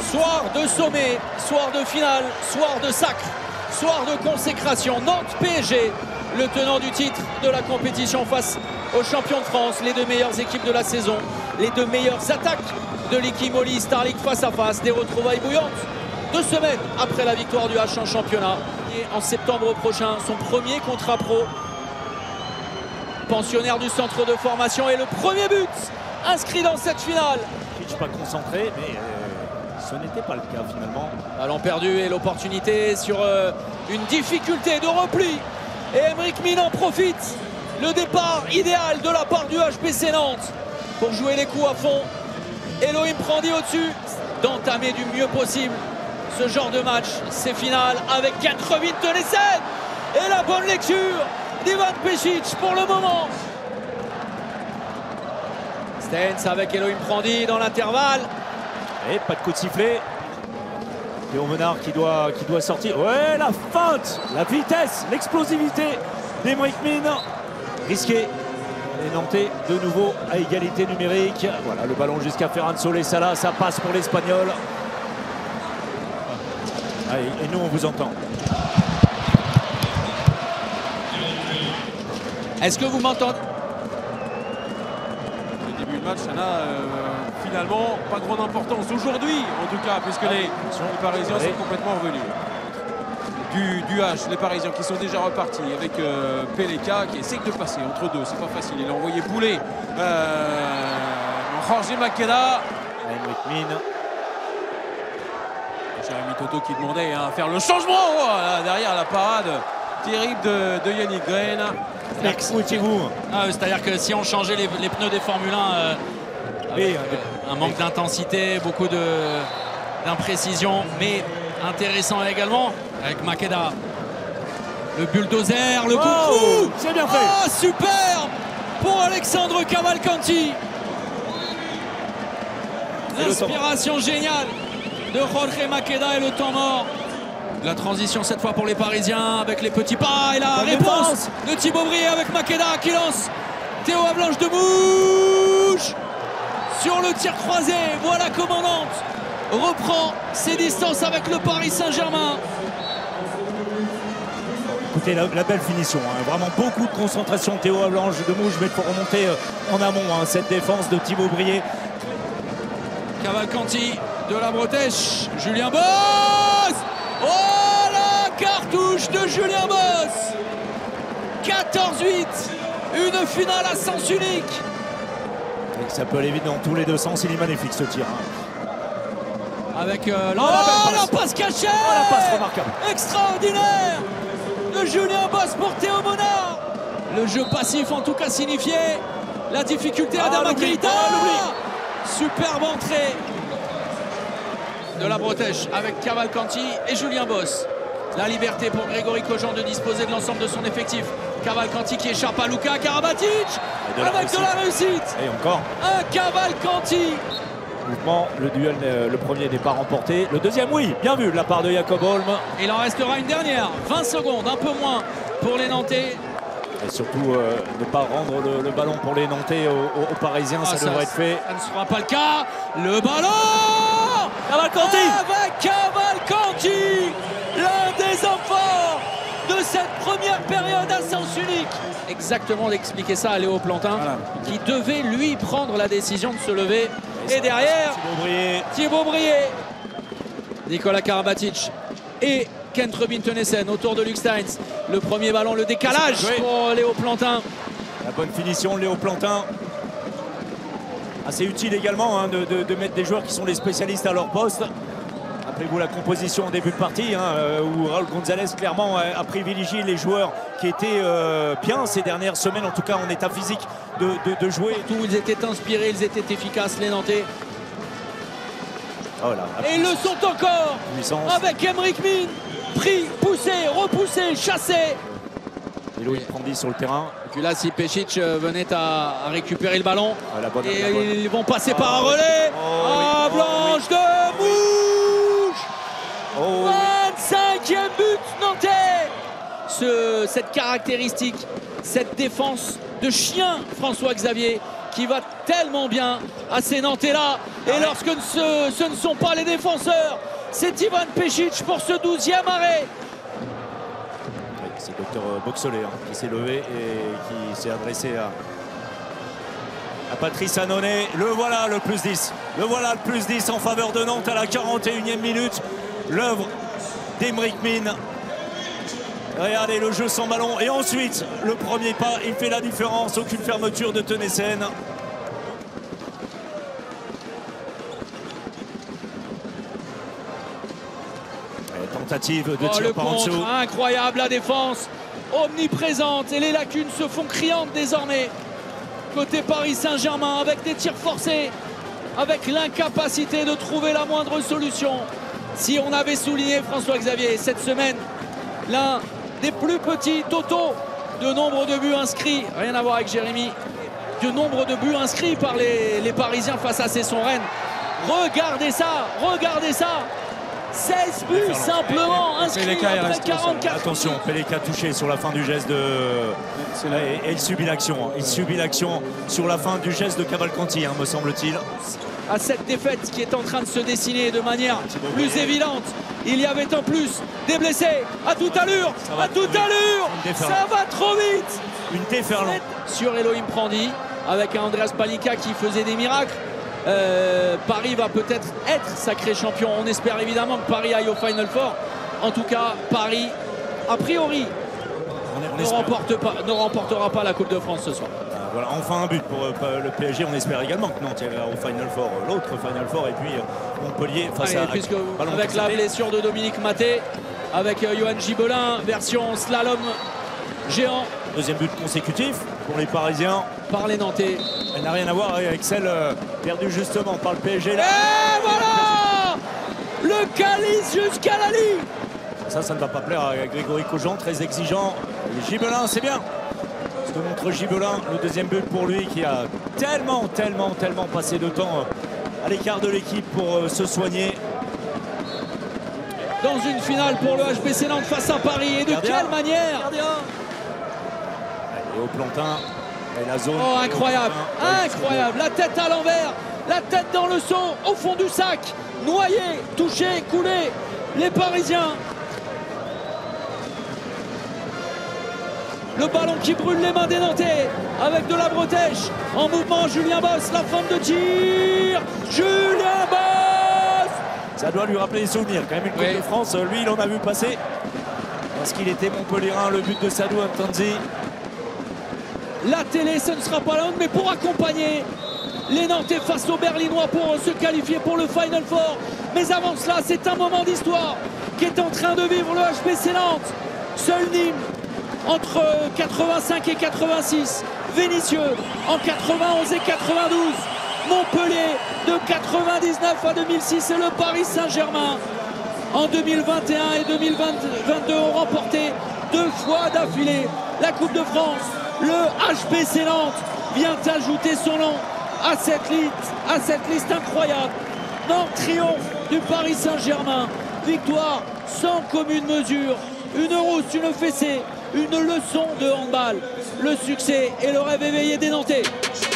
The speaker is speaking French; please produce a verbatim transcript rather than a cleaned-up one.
Soir de sommet, soir de finale, soir de sacre, soir de consécration. Nantes P S G, le tenant du titre de la compétition face aux champions de France, les deux meilleures équipes de la saison, les deux meilleures attaques de l'équipe Molly Star League face à face, des retrouvailles bouillantes. Deux semaines après la victoire du H en championnat. Et en septembre prochain, son premier contrat pro. Pensionnaire du centre de formation et le premier but inscrit dans cette finale. Pas concentré, mais euh, ce n'était pas le cas finalement. Ballon perdu et l'opportunité sur euh, une difficulté de repli. Et Aymeric Min en profite. Le départ idéal de la part du H P C Nantes pour jouer les coups à fond. Elohim Prandi au-dessus d'entamer du mieux possible ce genre de match. C'est final avec Kentrevin Tenessen et la bonne lecture d'Ivan Pešić pour le moment. Stenz avec Elohim Prandi dans l'intervalle. Et pas de coup de sifflet. Théo Menard qui doit, qui doit sortir. Ouais, la feinte, la vitesse, l'explosivité d'Aymeric Min. Risqué. Les Nantais de nouveau à égalité numérique. Voilà le ballon jusqu'à Ferran Solé-Sala. Ça passe pour l'Espagnol. Allez, et nous on vous entend. Est-ce que vous m'entendez? Match, ça n'a euh, finalement pas grande importance aujourd'hui, en tout cas, puisque les, les Parisiens sont complètement revenus. Du, du H, les Parisiens qui sont déjà repartis avec euh, Peleka qui essaie de passer entre deux, c'est pas facile. Il a envoyé bouler euh, Jorge Maqueda. Aymeric Min. Jérémy Toto qui demandait hein, à faire le changement. Oh, là, derrière la parade terrible de, de Yannick Green. Expliquez-vous. Ah, c'est-à-dire que si on changeait les, les pneus des Formule un, euh, avec, euh, un manque d'intensité, beaucoup d'imprécision, mais intéressant également avec Maqueda. Le bulldozer, le coup oh, de fou. C'est bien fait. Oh, super pour Alexandre Cavalcanti. L'inspiration géniale de Jorge Maqueda et le temps mort. La transition cette fois pour les Parisiens avec les petits pas et la réponse de Thibaut Brié avec Maqueda qui lance Théo Avalanche de Mouche sur le tir croisé. Voilà comment Nantes reprend ses distances avec le Paris Saint-Germain. Écoutez la, la belle finition, hein. Vraiment beaucoup de concentration de Théo Avalanche de Mouche, mais il faut remonter euh, en amont hein, cette défense de Thibaut Brié. Cavalcanti de la Bretèche, Julien Boss. Oh la cartouche de Julien Boss. quatorze huit, une finale à sens unique. Et ça peut aller vite dans tous les deux sens, il est magnifique ce tir. Hein. Avec euh, oh, la, la, passe. la passe cachée. Oh, la passe remarquable. Extraordinaire de Julien Boss pour Théo Menard. Le jeu passif en tout cas signifié. La difficulté à ah, Adama Keita. Ah, superbe entrée de la Bretèche avec Cavalcanti et Julien Boss. La liberté pour Grégory Kogent de disposer de l'ensemble de son effectif. Cavalcanti qui échappe à Luka Karabatic de avec réussite. de la réussite. Et encore un Cavalcanti. Mouvement, le duel, euh, le premier n'est pas remporté. Le deuxième, oui, bien vu de la part de Jacob Holm. Il en restera une dernière, vingt secondes, un peu moins pour les Nantais. Et surtout, euh, ne pas rendre le, le ballon pour les Nantais aux, aux Parisiens, ah, ça, ça devrait être fait. Ça ne sera pas le cas. Le ballon Cavalcanti avec Cavalcanti, l'un des enfants de cette première période à sens unique. Exactement d'expliquer ça à Léo Plantin, voilà. Qui devait lui prendre la décision de se lever. Et, et derrière, Thibaut Brié. Thibaut Brié, Nicolas Karabatic et Kentrevin Tenessen autour de Luc Steins. Le premier ballon, le décalage pour Léo Plantin. La bonne finition, Léo Plantin. Assez utile également hein, de, de, de mettre des joueurs qui sont les spécialistes à leur poste. Rappelez-vous la composition en début de partie hein, où Raúl González clairement a privilégié les joueurs qui étaient euh, bien ces dernières semaines, en tout cas en état physique de, de, de jouer. Partout, ils étaient inspirés, ils étaient efficaces les Nantais. Oh là, et ils le sont encore puissance. Avec Aymeric Min, pris, poussé, repoussé, chassé. Elohim Prandi sur le terrain. Et puis là, si Pešić venait à, à récupérer le ballon, ah, la bonne, et la bonne. Ils vont passer oh, par un relais. Oh, ah, oui. Blanche oh, de Mouche. Oh, vingt-cinquième but nantais. Ce, cette caractéristique, cette défense de chien, François Xavier, qui va tellement bien à ces Nantais-là. Et ah lorsque ouais. ce, ce ne sont pas les défenseurs, c'est Ivan Pešić pour ce douzième arrêt. Oui, c'est le docteur Boxolet hein, qui s'est levé et qui s'est adressé à, à Patrice Annonay. Le voilà le plus dix. Le voilà le plus dix en faveur de Nantes à la quarante et unième minute. L'œuvre d'Aymeric Min. Regardez le jeu sans ballon et ensuite le premier pas, il fait la différence, aucune fermeture de Tennessen. Tentative de oh, tir par en dessous. Incroyable la défense, omniprésente et les lacunes se font criantes désormais. Côté Paris Saint-Germain avec des tirs forcés, avec l'incapacité de trouver la moindre solution. Si on avait souligné François-Xavier cette semaine, l'un des plus petits totaux de nombre de buts inscrits, rien à voir avec Jérémy, de nombre de buts inscrits par les, les Parisiens face à Cesson-Rennes. Regardez ça, regardez ça, seize buts simplement inscrits après quarante-quatre. Attention, Peleka touché sur la fin du geste de... Et, et il subit l'action, il subit l'action sur la fin du geste de Cavalcanti, hein, me semble-t-il. À cette défaite qui est en train de se dessiner de manière plus évidente, il y avait en plus des blessés à toute allure, à toute allure, ça va trop vite. Une déferlante sur Elohim Prandi avec un Andreas Palika qui faisait des miracles. Euh, Paris va peut-être être sacré champion. On espère évidemment que Paris aille au Final Four. En tout cas, Paris, a priori, on est, on ne, remporte pas, ne remportera pas la Coupe de France ce soir. Voilà, enfin un but pour euh, le P S G. On espère également que Nantes ira au Final Four, l'autre Final Four, et puis euh, Montpellier face Allez, à... puisque à avec la blessure de Dominique Maté, avec euh, Johan Gibelin, version slalom géant. Deuxième but consécutif pour les Parisiens. Par les Nantais. Elle n'a rien à voir avec celle euh, perdue justement par le P S G. Là. Et voilà le calice jusqu'à la ligne. Ça, ça ne va pas plaire à Grégory Cogent, très exigeant. Et Gibelin, c'est bien. Ce que montre Gibelin, le deuxième but pour lui qui a tellement, tellement, tellement passé de temps à l'écart de l'équipe pour se soigner. Dans une finale pour le H B C Nantes face à Paris. Et de Gardien. Quelle manière Gardien. Et au plantin, et la zone. Oh, incroyable, incroyable. La tête à l'envers, la tête dans le son, au fond du sac. Noyé, touché, coulé. Les Parisiens. Le ballon qui brûle les mains des Nantais avec de la bretèche. En mouvement, Julien Boss, la forme de tir. Julien Boss. Ça doit lui rappeler des souvenirs. Quand même une Coupe oui. de France, lui, il en a vu passer. Parce qu'il était Montpellierin, le but de Sadou Mtanzi. La télé, ce ne sera pas la honte, mais pour accompagner les Nantais face aux Berlinois pour se qualifier pour le Final Four. Mais avant cela, c'est un moment d'histoire qui est en train de vivre le H B C Nantes. Seul Nîmes entre quatre-vingt-cinq et quatre-vingt-six, Vénissieux en quatre-vingt-onze et quatre-vingt-douze, Montpellier de quatre-vingt-dix-neuf à deux mille six et le Paris Saint-Germain en deux mille vingt et un et deux mille vingt-deux ont remporté deux fois d'affilée la Coupe de France. Le H B C Nantes vient ajouter son nom à cette liste, à cette liste incroyable. Nantes triomphe du Paris Saint-Germain, victoire sans commune mesure, une rousse, une fessée, une leçon de handball. Le succès et le rêve éveillé des Nantais.